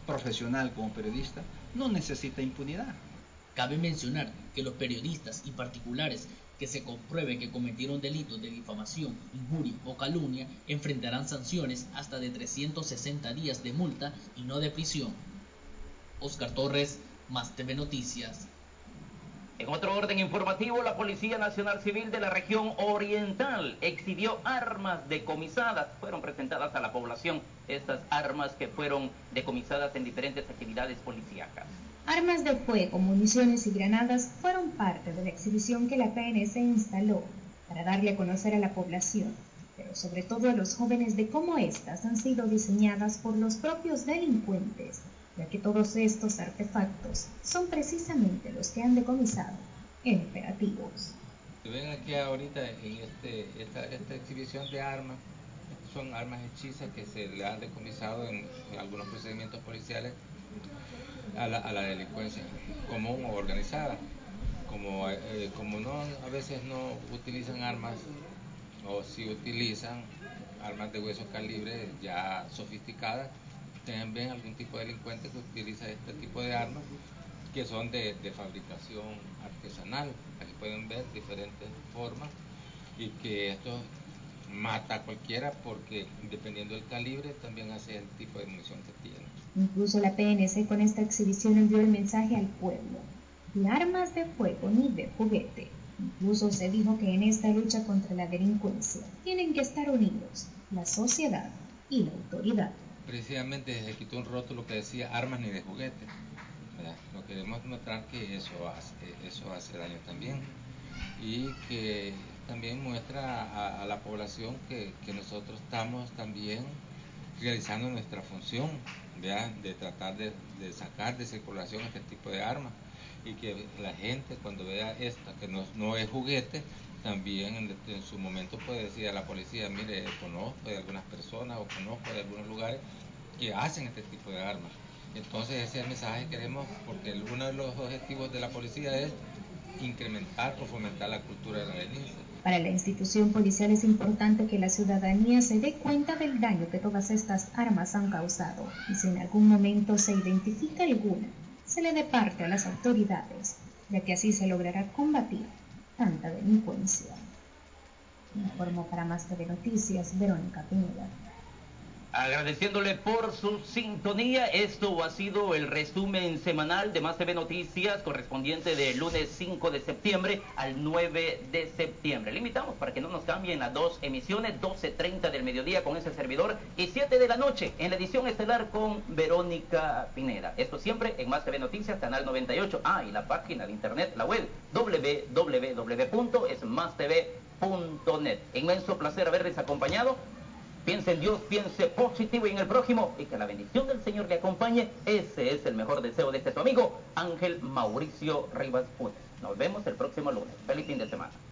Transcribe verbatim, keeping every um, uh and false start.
profesional como periodista, no necesita impunidad. Cabe mencionar que los periodistas y particulares que se compruebe que cometieron delitos de difamación, injuria o calumnia enfrentarán sanciones hasta de trescientos sesenta días de multa y no de prisión. Oscar Torres, Más T V Noticias. En otro orden informativo, la Policía Nacional Civil de la región oriental exhibió armas decomisadas. Fueron presentadas a la población estas armas que fueron decomisadas en diferentes actividades policíacas. Armas de fuego, municiones y granadas fueron parte de la exhibición que la P N C instaló para darle a conocer a la población, pero sobre todo a los jóvenes, de cómo éstas han sido diseñadas por los propios delincuentes, ya que todos estos artefactos son precisamente los que han decomisado en operativos. Ven aquí ahorita en este, esta, esta exhibición de armas, son armas hechizas que se le han decomisado en, en algunos procedimientos policiales a la, a la delincuencia común o organizada. Como, eh, como no, a veces no utilizan armas, o si utilizan armas de hueso calibre ya sofisticadas, también algún tipo de delincuente que utiliza este tipo de armas que son de, de fabricación artesanal. Aquí pueden ver diferentes formas y que esto mata a cualquiera porque dependiendo del calibre también hace el tipo de munición que tiene. Incluso la P N C con esta exhibición envió el mensaje al pueblo: de armas de fuego ni de juguete. Incluso se dijo que en esta lucha contra la delincuencia tienen que estar unidos la sociedad y la autoridad. Precisamente se quitó un rótulo que decía armas ni de juguete, ¿verdad? No queremos mostrar que eso hace, eso hace daño también, y que también muestra a, a la población que, que nosotros estamos también realizando nuestra función, ¿verdad? De tratar de, de sacar de circulación este tipo de armas, y que la gente cuando vea esta, que no, no es juguete, también en, en su momento puede decir a la policía: mire, conozco de algunas personas o conozco de algunos lugares que hacen este tipo de armas. Entonces ese es el mensaje que queremos, porque uno de los objetivos de la policía es incrementar o fomentar la cultura de la denuncia. Para la institución policial es importante que la ciudadanía se dé cuenta del daño que todas estas armas han causado, y si en algún momento se identifica alguna, se le dé parte a las autoridades, ya que así se logrará combatir tanta delincuencia. Informó para Más T V Noticias, Verónica Pineda. Agradeciéndole por su sintonía, esto ha sido el resumen semanal de Más T V Noticias correspondiente del lunes cinco de septiembre al nueve de septiembre. Le invitamos para que no nos cambien las dos emisiones, doce treinta del mediodía con ese servidor y siete de la noche en la edición estelar con Verónica Pineda. Esto siempre en Más T V Noticias, canal noventa y ocho. Ah, y la página de internet, la web, doble u doble u doble u punto es más t v punto net. Inmenso placer haberles acompañado. Piense en Dios, piense positivo y en el prójimo, y que la bendición del Señor le acompañe. Ese es el mejor deseo de este su amigo, Ángel Mauricio Rivas Funes. Nos vemos el próximo lunes. Feliz fin de semana.